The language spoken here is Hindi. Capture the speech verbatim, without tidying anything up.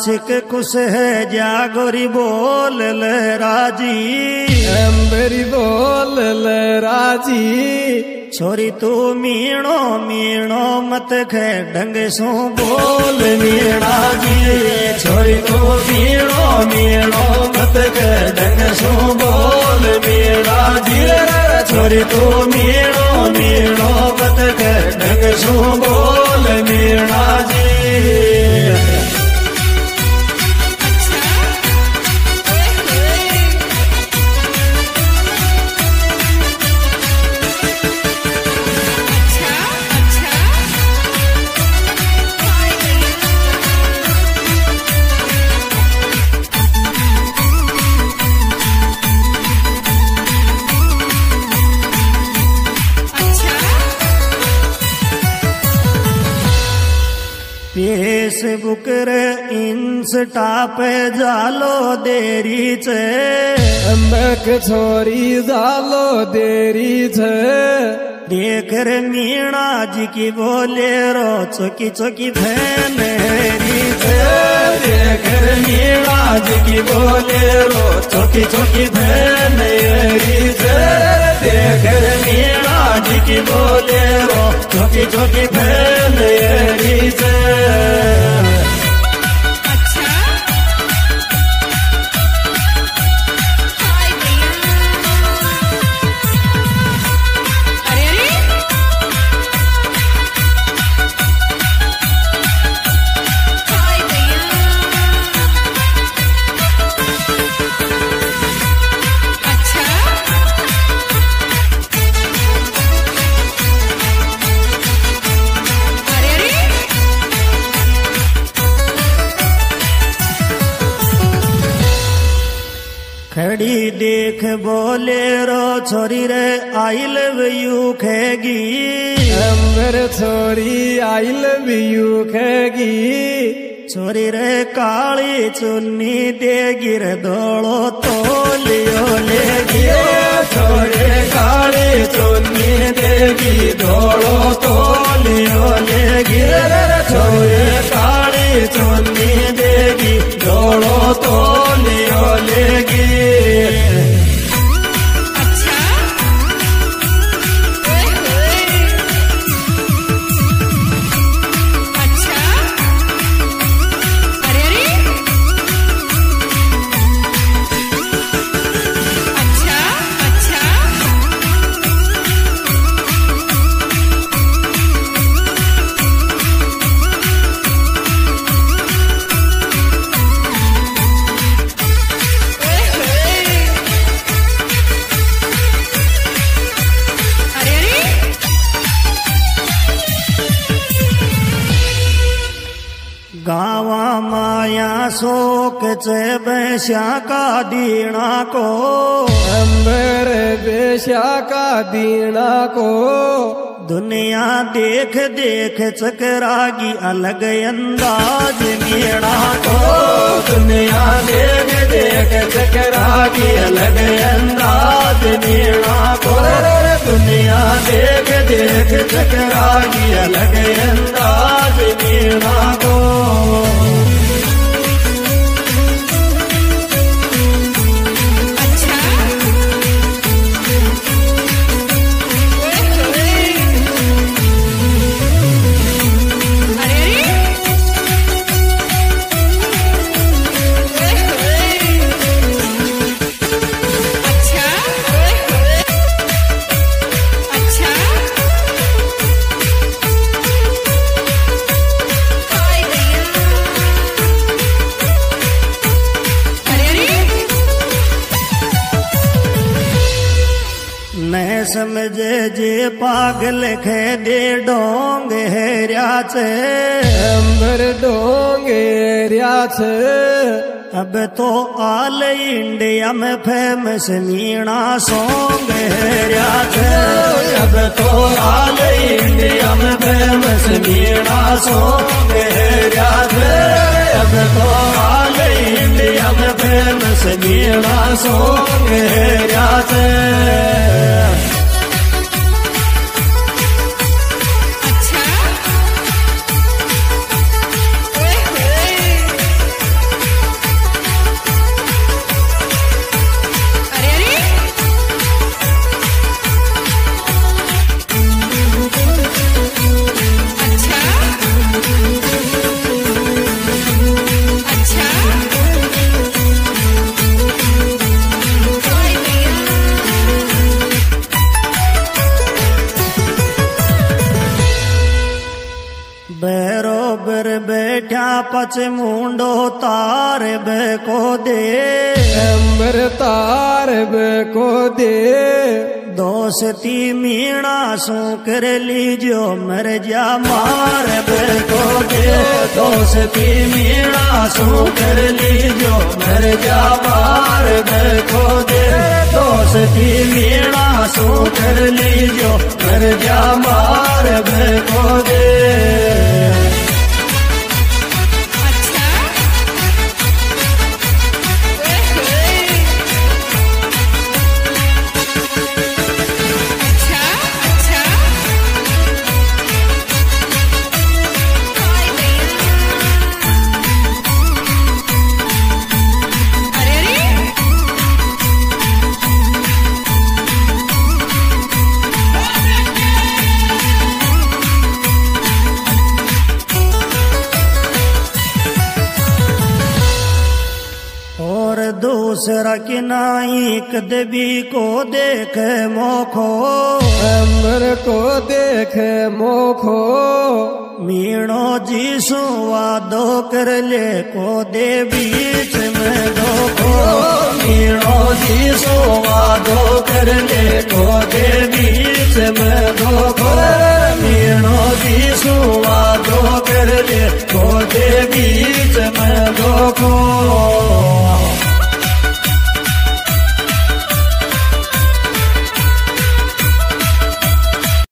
आशिक कुछ है जागोरी बोल ले राजी मेरी बोल ले राजी छोरी तू मीणो मीणो मत खे ढंग सो बोल मीणा जी छोरी तू मीणो मीणो मत खे ढंग सो बोल मीणा जी छोरी तू मीणो मीणो मत खे ढंग सो बोल मीणा जी फेसबुक रे इंस्टा पे जालो देरी छे अम्बक छोरी जालो देरी छे देख रे मीणा जी की बोले रो चौकी चौकी भैनेरी छे देख रे मीणा जी की बोले रो चौकी चौकी भैनेरी छे देख रे मीणा जी की बोले रो चौकी चौकी भैनेरी छे खड़ी देख बोले रो छोरी रे आई लव यू खेगी अमर छोरी आई लव यू खेगी छोरी रे काली चुन्नी देगी रे धोलो तोलियो लेगी छोरी काली चुन्नी देगी धोलो तोलियो लेगी छोरी काली चुन्नी देगी धोलो तोलियो लेगी गावा माया शोक चे बेश्या का दीना को अंबर बेश्या का दीना को दुनिया देख देख चकरागी अलग अंदाज मीणा को दुनिया देख देख चकरागी अलग अंदाज मीणा को दुनिया देख देख चकरागी अलग अंदाज मीणा को न समझे जे पागल खे दे डोंग हेरिया छे अंबर डोंग हेरिया छे अब तो ऑल इंडिया में फेमस मीणा सॉन्ग हेरिया छे अब तो ऑल इंडिया में फेमस मीणा सॉन्ग हेरिया छे अब तो ऑल इंडिया में फेमस मीणा सॉन्ग हेरिया छे बरोबर बैठा पच मुंडो तार को दे अंबर तार को दे दोस्ती मीणा सू कर लीजो मर जा मार को दे दोस्ती मीणा सू कर लीजो मर जा मार को दे दोस्ती मीणा सू कर लीजो मर जा मार को दे दूसरा कि नाई कदबी को देख मोखो अंबर को देख मोखो मीणो जी सो वादो कर ले को दे बीच में धोखो मीणो जी सो वादो कर ले को